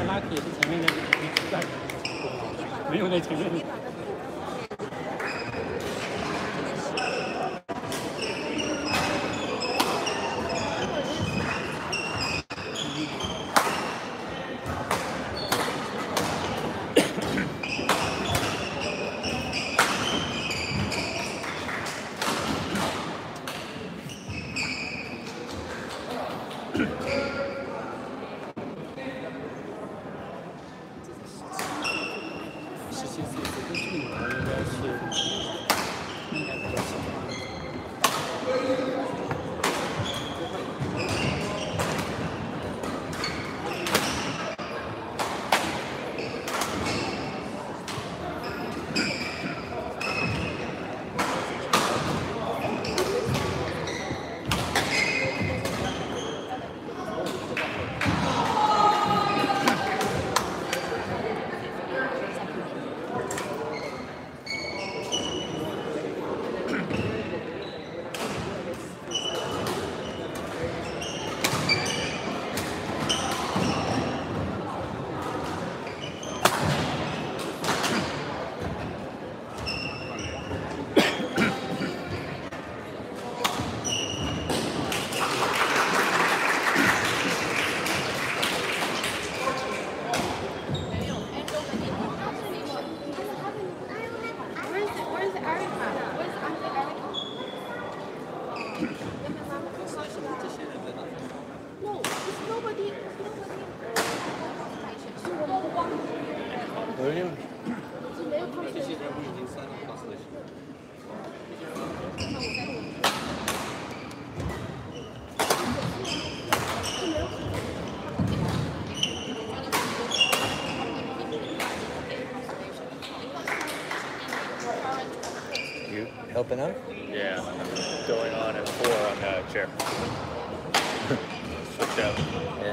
拉铁是前面的没有在前面。 Helping out? Yeah, I'm going on at 4 on the chair. Switch out. Yeah.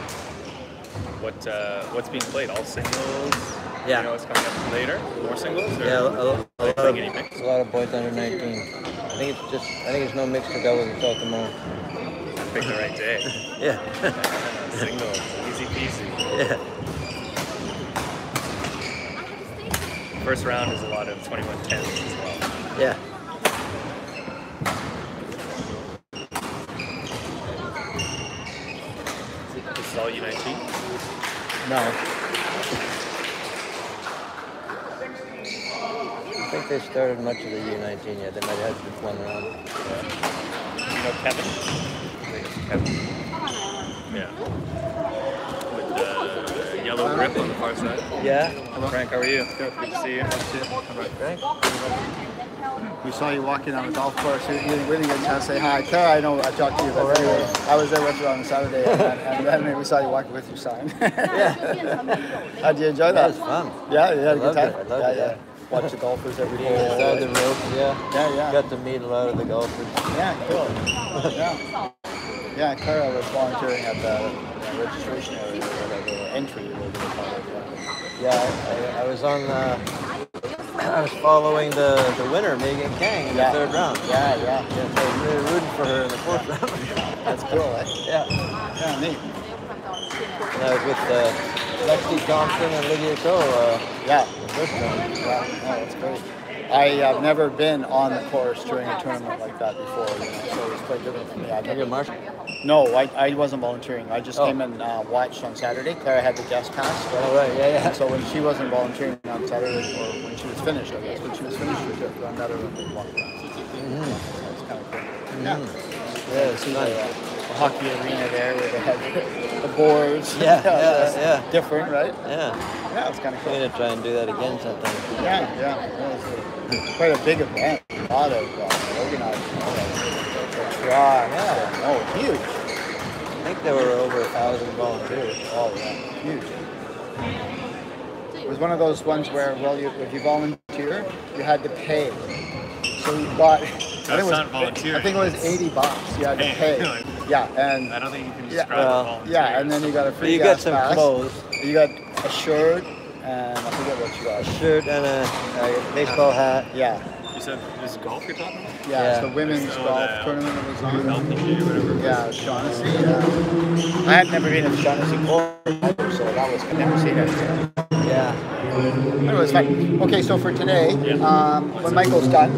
What's being played? All singles? Yeah. You know what's coming up later? More singles? Or Yeah, a lot of boys under 19. I think it's no mixed doubles until tomorrow. Pick the right day. Yeah. Singles, easy peasy. Yeah. First round is a lot of 21-10s as well. Yeah. Is it all U19? No. I think they started much of the U19 yet. They might have had just one round. Yeah. You know Kevin? Kevin. Yeah. With the yellow grip on the far side. Yeah. Hello. Frank, how are you? Good to see you. Frank? We saw you walking on the golf course. You didn't get a chance to say hi. Tara, I know I talked to you, but I was there with you on Saturday, and then we saw you walking with your sign. Yeah. How'd you enjoy that? It was fun. Yeah, you had a good time? I loved it. Watch the golfers every day. Inside the ropes, yeah. Yeah. Got to meet a lot of the golfers. Yeah, cool. Yeah, Tara was volunteering at the registration area, or whatever, entry, whatever they call it. Yeah, I was on. I was following the winner, Megan Kang, in the third round. Yeah. So I was really rooting for her in the fourth round. That's cool, eh? Yeah, neat. And I was with Lexi Thompson and Lydia Ko. The first round. That's great. I have never been on the course during a tournament like that before, so it was quite different for me. You're Marshall? No, I wasn't volunteering. I just came and watched on Saturday. Clara had the guest pass. Right? Oh, right, yeah. So when she wasn't volunteering on Saturday, or when she was finished, I guess, when she was finished with it, I met her and we walked around. That's kind of cool. Yeah, it's nice. The hockey arena there where they had the boards. Yeah. Different, right? Yeah, it's kind of cool. I'm going to try and do that again sometime. Yeah. Quite a big event. A lot of organized. Huge. I think there were over 1,000 volunteers. Oh, yeah, huge. It was one of those ones where, if you volunteer, you had to pay. So you bought. That's not volunteering. I think it was $80. You had to pay. Yeah, and I don't think you can describe volunteering. Yeah, and then you got a free you gas got some pass. clothes. You got a shirt, and I forget what you got. A shirt and a baseball hat. Yeah. You said this is golf you're talking about? Yeah, it's the women's golf tournament that was on. LPG or whatever. Yeah, Shaughnessy. I had never been in Shaughnessy court, so that was, I've never seen it. Yeah. Anyway, it's fine. Okay, so for today, when Michael's done,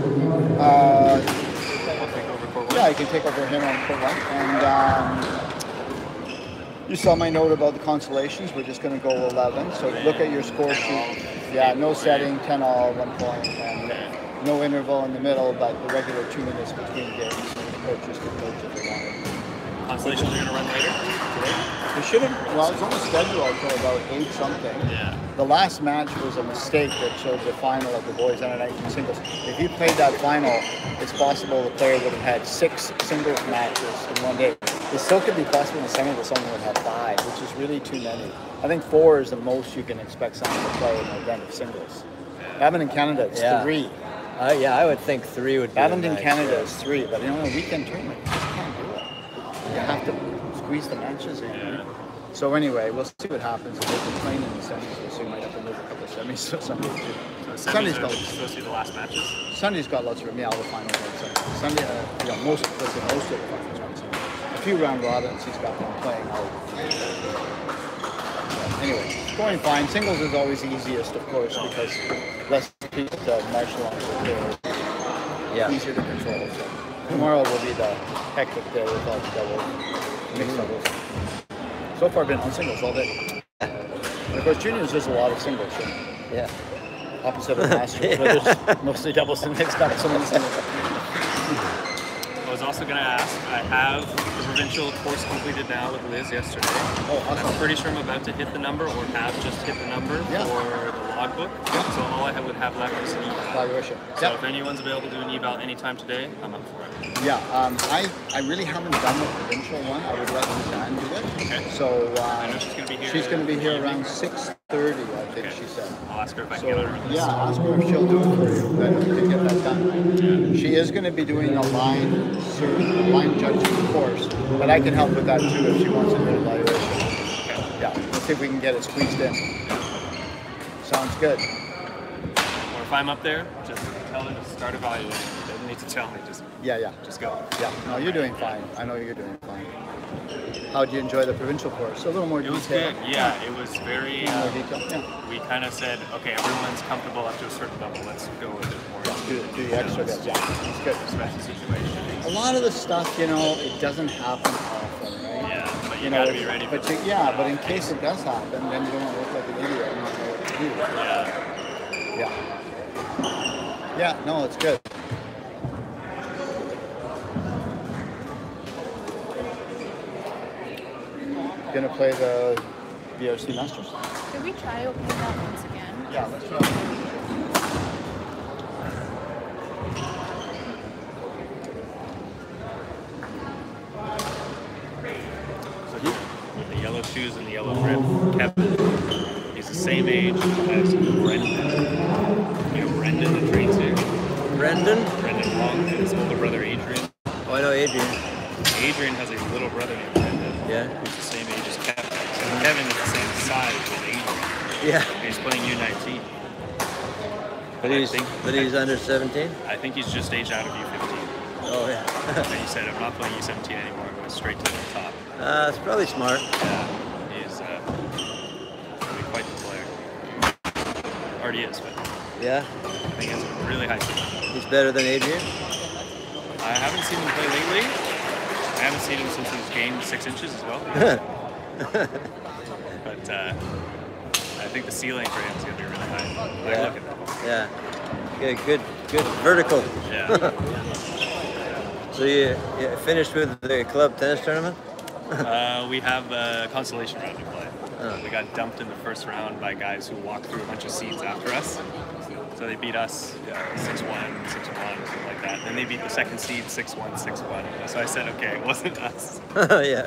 yeah, you can take over him on court 1. And you saw my note about the consolations. We're just going to go 11. So look at your score sheet. Yeah, no setting, 10 all, 1 point, and no interval in the middle, but the regular 2 minutes between games. Coaches can coach if they want. Consolations are going to run later today? We should have, well, it's on the schedule until about 8 something. Yeah. The last match was a mistake that showed the final of the boys U19 Singles. If you played that final, it's possible the player would have had 6 singles matches in one day. It still could be possible in some of the someone would have 5, which is really too many. I think 4 is the most you can expect someone to play in an event of singles. Badminton Canada, it's 3. Yeah, I would think 3 would be Badminton nice, Canada is 3, but in a weekend tournament, you just can't do it. You have to squeeze the matches in. Yeah. So anyway, we'll see what happens. If they've been playing in the semis, so we might have to move a couple of semis. So Sunday too. So Sunday's got supposed to be the last matches? Sunday's got lots of all the finals on Sunday. Sunday, most of the finals on Sunday. A few round robins he's got them playing out. Anyway, it's going fine. Singles is always easiest, of course, because less people to marshal on the Yeah. easier to control. So tomorrow will be the hectic day with all the doubles, mixed doubles. So far, been on singles all day. And of course, juniors there's a lot of singles. So Yeah. opposite of masters, where there's mostly doubles and mixed doubles. So many singles. I was also going to ask, I have the provincial course completed now with Liz yesterday. Oh, awesome. I'm pretty sure I'm about to hit the number, or have just hit the number for the logbook. So all I would have left is an eval. Evaluation. So if anyone's available to do an eval anytime today, I'm up for it. Yeah, I really haven't done the provincial one. I would let Suzanne do it. Okay. So I know she's going to be here. she's going to be here around 6:30, I think she said. I'll ask her if I can So, get on her list. yeah, ask her if she'll do it for you, then you can get that done. She is going to be doing a line judging course, but I can help with that too if she wants to do an evaluation. Okay. Yeah, let's see if we can get it squeezed in. Sounds good. Or if I'm up there, just tell her to start evaluating. Doesn't need to tell me, just go. Yeah, no, you're doing fine. I know you're doing fine. How did you enjoy the provincial course? A little more detail. It was good, yeah. It was very, more detail. Yeah. we kind of said, okay, everyone's comfortable up to a certain level. Let's go with it more. Do the extra bit. Yeah, it's good. Special situation. A lot of the stuff, it doesn't happen often, right? Yeah, but you gotta be ready for it. But in case it does happen, then you don't want to look like an idiot and not know what to do. Yeah. Yeah, no, it's good. Gonna play the VRC Masters. Could we try opening that once again? Yeah, let's try. With the yellow shoes and the yellow grip, Kevin, he's the same age as Brendan. You know Brendan that trains here? Brendan? Brendan Long and his older brother Adrian. Oh, I know Adrian. Adrian has a little brother named Brendan. Yeah. Who's the same age as Kevin. So Kevin is the same size as Adrian. Yeah. And he's playing U19. But he's under 17? I think he's just aged out of U15. Oh, yeah. And he said, I'm not playing U17 anymore, I'm going straight to the top. It's probably smart. Yeah, he's going to be quite the player. Already is, but Yeah. I think he has a really high ceiling. He's better than Adrian? I haven't seen him play lately. I haven't seen him since he's gained 6 inches as well. But I think the ceiling for him is going to be really high. Yeah. Look at that. Yeah. Good vertical. Yeah. So you finished with the club tennis tournament? We have a consolation round to play. Oh. We got dumped in the first round by guys who walked through a bunch of seeds after us. So they beat us 6-1, 6-1, something like that. Then they beat the second seed 6-1, 6-1. So I said, okay, it wasn't us. Yeah.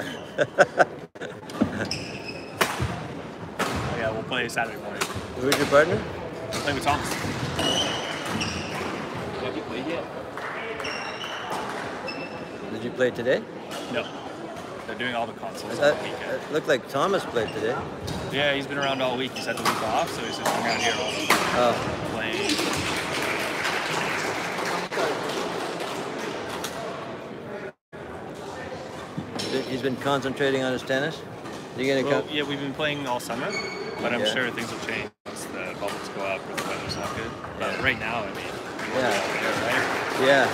Yeah, we'll play Saturday morning. Who's your partner? I'm playing with Thomas. Have you played yet? Did you play today? No. They're doing all the consoles on the weekend. It looked like Thomas played today. Yeah, he's been around all week. He's had the week off, so he's just been around here all week. Oh. Playing. He's been concentrating on his tennis? You gonna Well, come? yeah, we've been playing all summer, but I'm Yeah. sure things will change once the bubbles go up or the weather's not good. But right now, I mean, we'll Yeah. be out there, right? Yeah.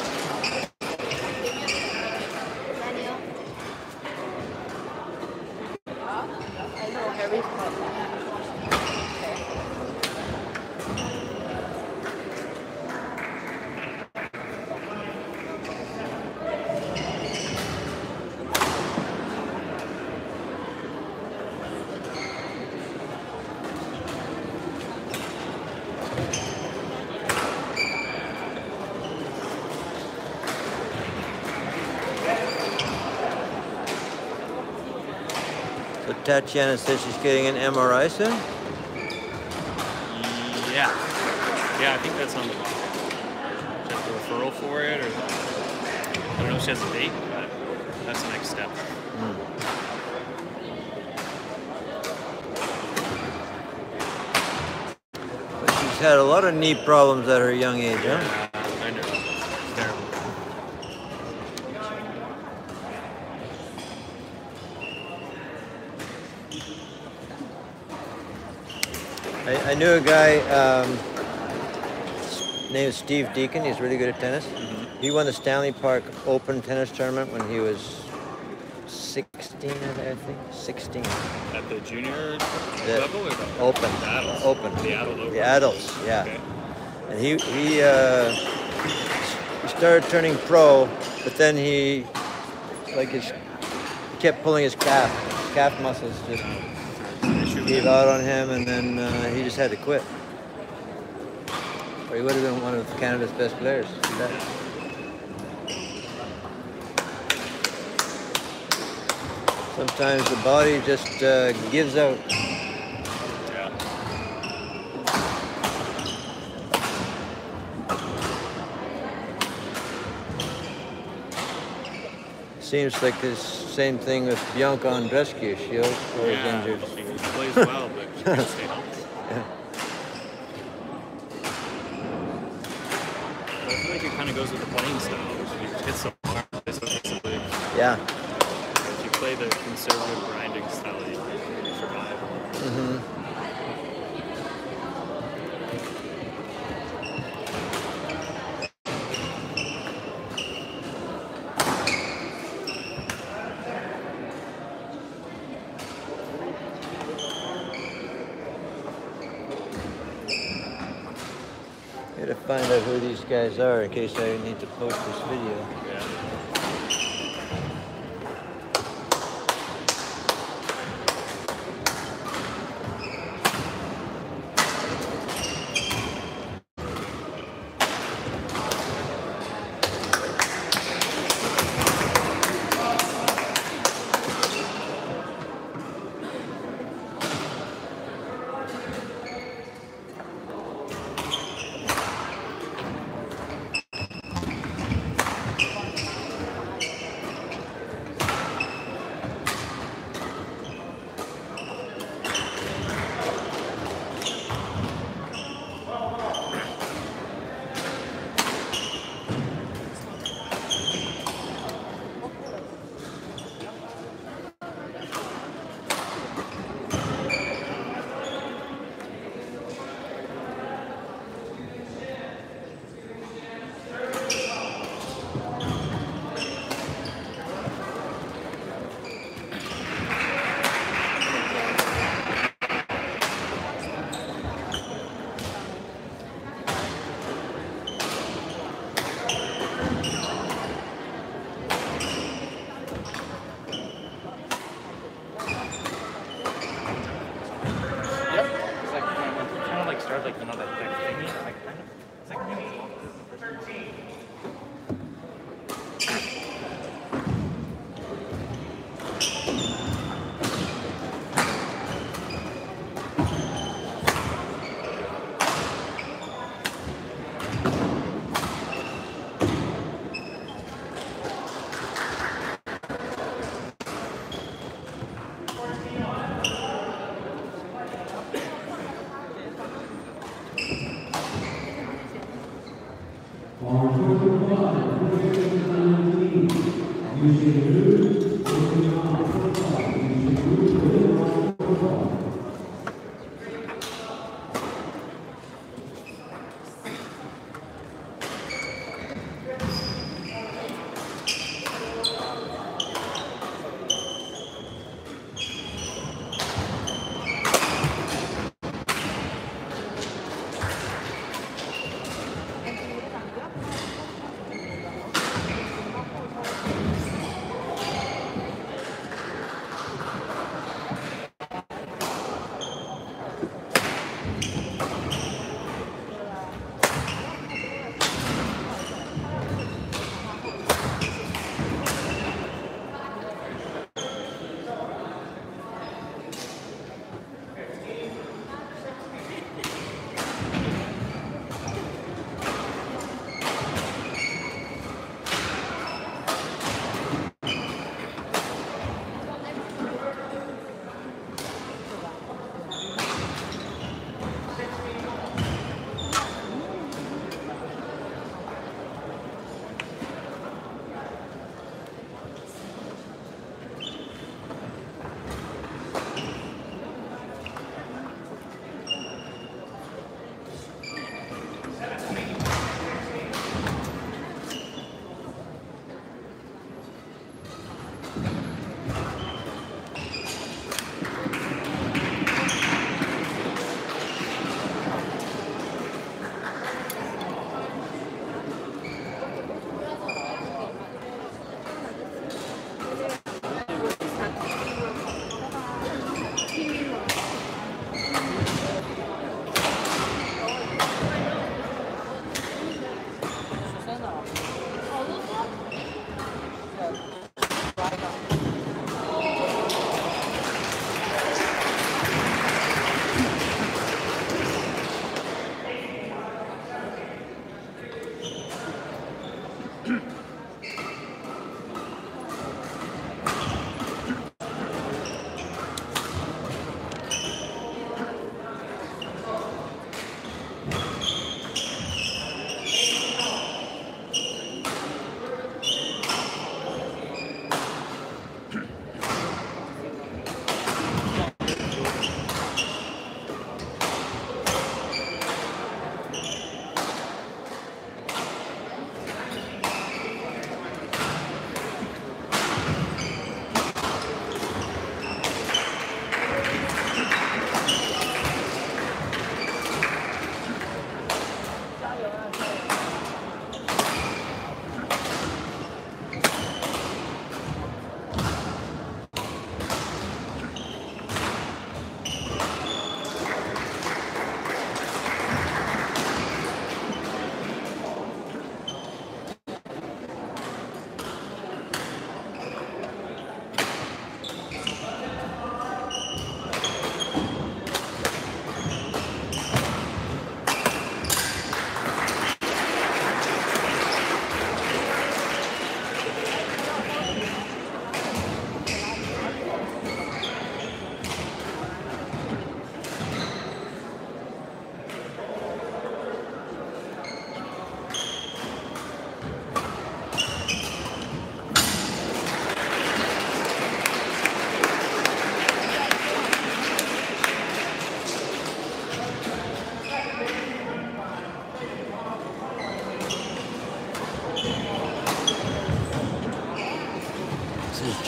I know Harry's problem. So Tatiana says she's getting an MRI soon? Yeah. Yeah, I think that's on the bottom. She has a referral for it, or I don't know if she has a date, but that's the next step. But she's had a lot of knee problems at her young age, huh? I know. It's terrible. I knew a guy, name is Steve Deacon. He's really good at tennis. He won the Stanley Park Open tennis tournament when he was 16, I think. 16. At the junior The level or the Open. The adults? Open. The adult open. The adults, yeah. Okay. And he started turning pro, but then he kept pulling his calf muscles just gave out on him, and then he just had to quit. Or he would have been one of Canada's best players. Sometimes the body just gives out. Yeah. Seems like this same thing with Bianca Andreescu. She always injured. She plays well, but she can't stay healthy. I feel like it kind of goes with the playing style. She hits so hard, so basically, Yeah. if you play the conservative grinding style, you survive. Gotta find out who these guys are in case I need to post this video. Yeah. Start like another thingy, like kind of. It's like maybe.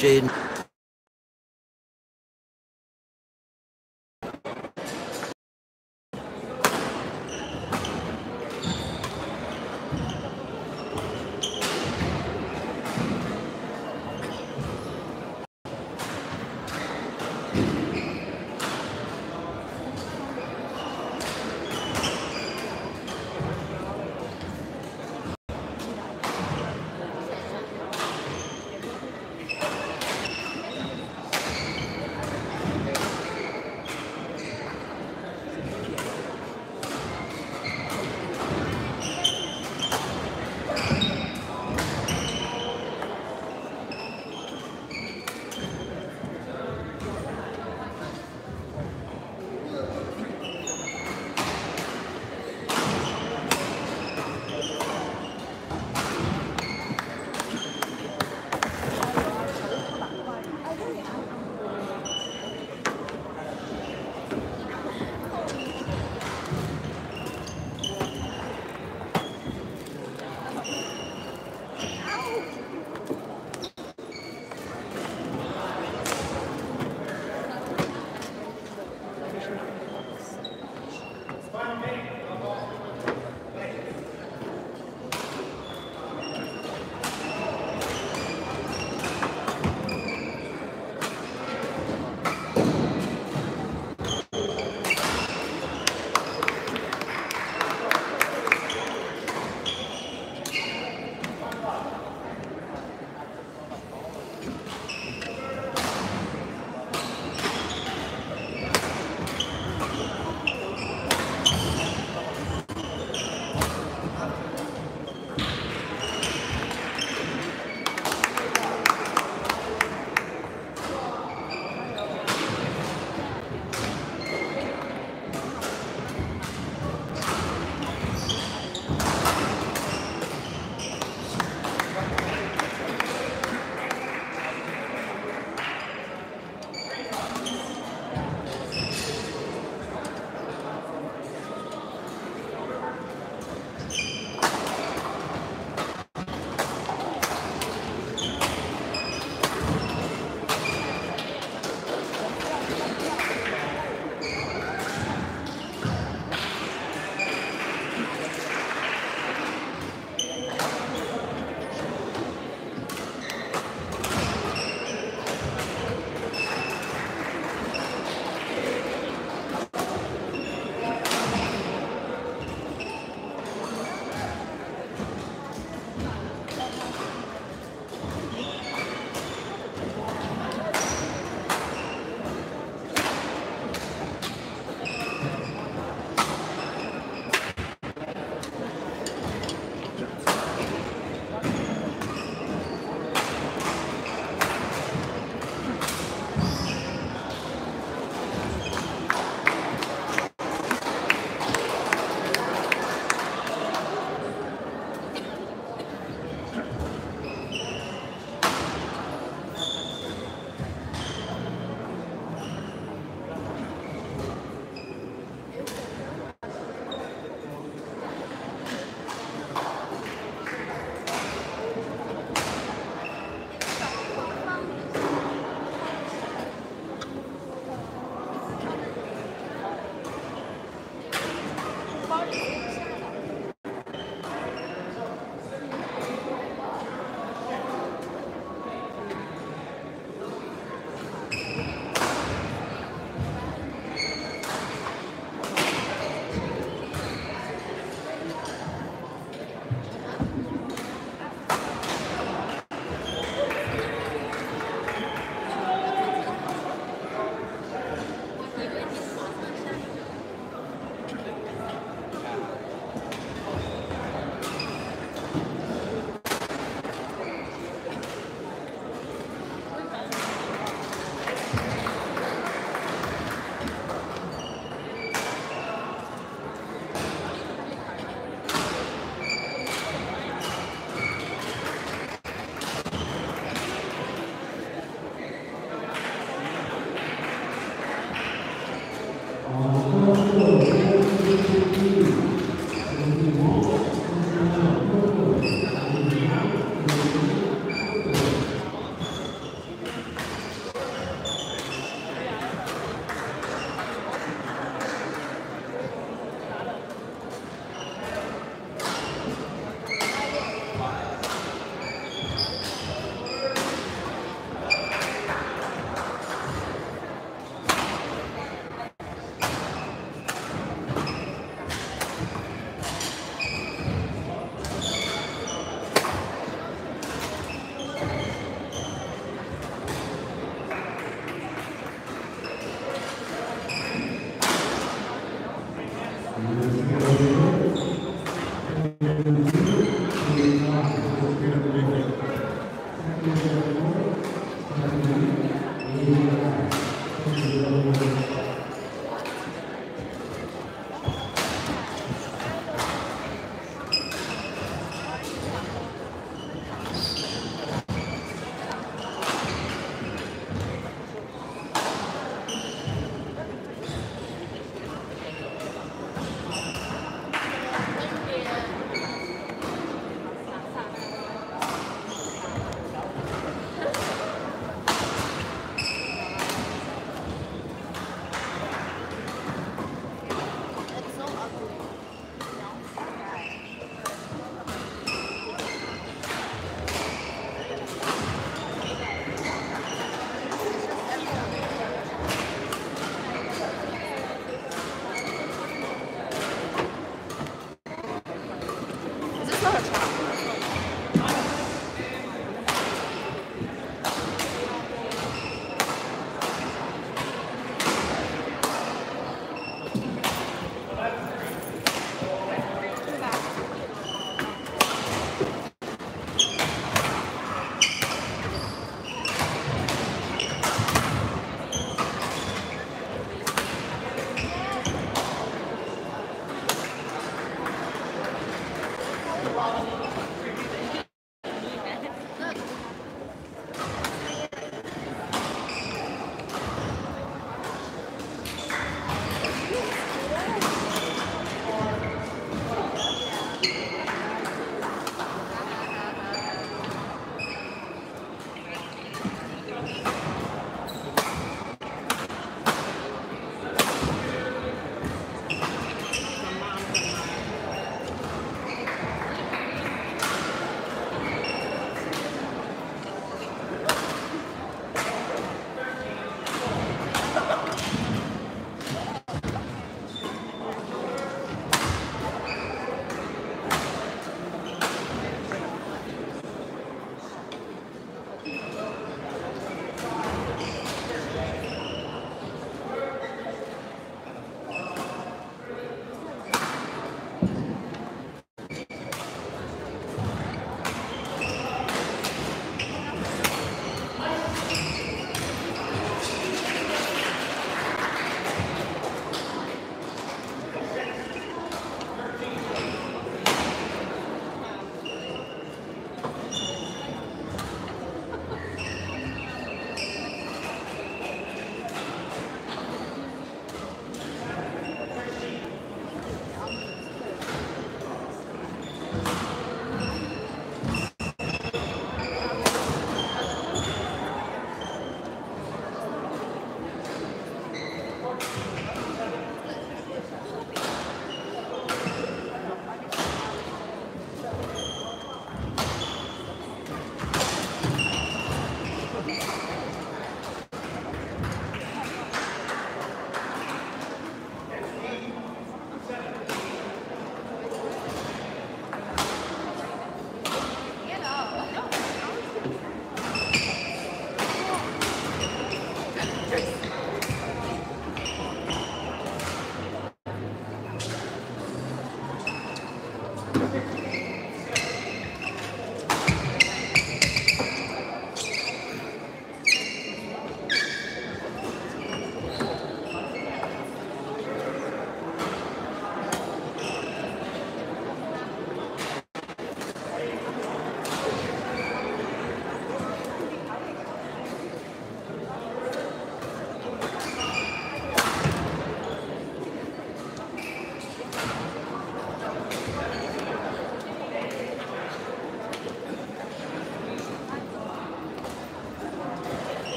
Jaden.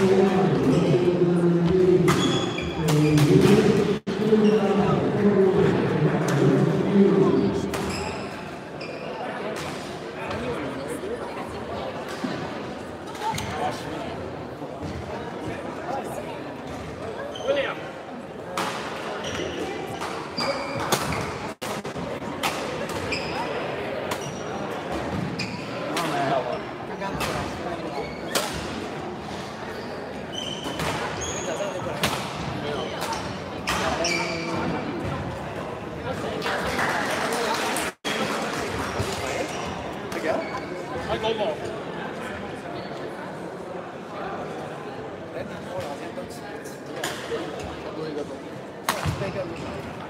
Take it.